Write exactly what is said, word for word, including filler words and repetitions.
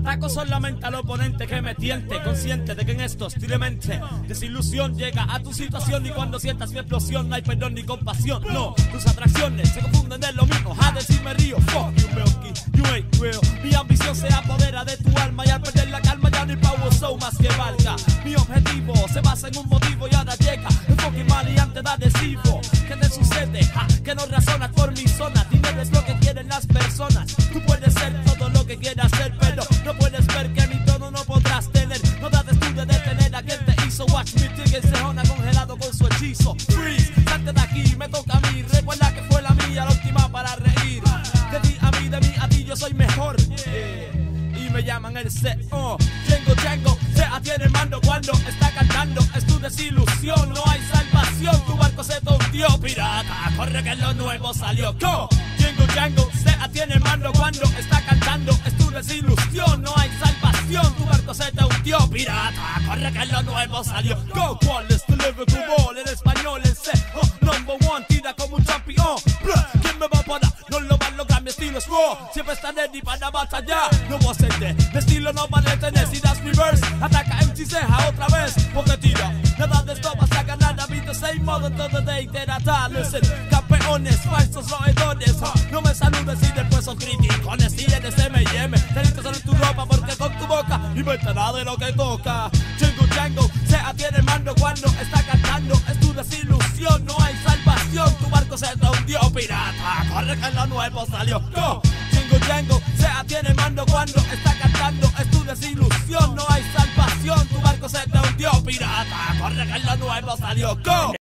Ataco solamente al oponente que me tiente, consciente de que en esto posiblemente desilusión llega a tu situación. Y cuando sientas mi explosión no hay perdón ni compasión. No, tus atracciones se confunden en lo mismo. A decir me río, fuck you Milky, you ain't real. Mi ambición se apodera de tu alma y al perder la calma ya no hay power show más que valga. Mi objetivo se basa en un motivo y ahora llega el fucking maleante da adhesivo. ¿Qué te sucede? Ja, que no razonas por mi zona. Dinero es lo que quieren las personas. Tú puedes ser todo lo que quieras ser, pero no puedes ver que mi tono no podrás tener. No trates tú de detener a quien te hizo. Watch me dig el cejona congelado con su hechizo. Freeze, salte de aquí, me toca a mí. Recuerda que fue la mía, la última para reír. De ti a mí, de mí a ti, yo soy mejor. Yeah. Y me llaman el C O. Django, Django, se atiene el mando cuando está cantando. Es tu desilusión, no hay salvación. Tu barco se te hundió, pirata. Corre que lo nuevo salió. Go. Django, Django, se atiene el mando cuando está cantando. Es tu desilusión, no hay salvación. Tu barco se te hundió, pirata. Corre que lo nuevo salió. Go. ¿Cuál es tu lyrical ball? En español, en C O. Number one, tira como un campeón. ¿Quién me va a parar? No lo va a lograr, mi estilo es raw. Siempre está ready para batallar. No voy a ceder, mi estilo no va a detener. Si das reverse, ataca M C Ceja otra vez. Porque tira, nada de esto vas a ganar. A mí the same modo todo de interactar. Listen, campeones, falsos roedores. No me saludes y después son criticones. Si eres M y M, tenés que salir tu ropa porque con tu boca inventará de lo que toca. Django, Django, se atiene el mando cuando está cantando. Es tu desilusión, no hay salvación. Tu barco se te hundió, pirata. Corre que lo nuevo salió. Go. Django, Django, se atiene el mando cuando está cantando. Es tu desilusión, no hay salvación. Tu barco se te hundió, pirata. Corre que lo nuevo salió. Go.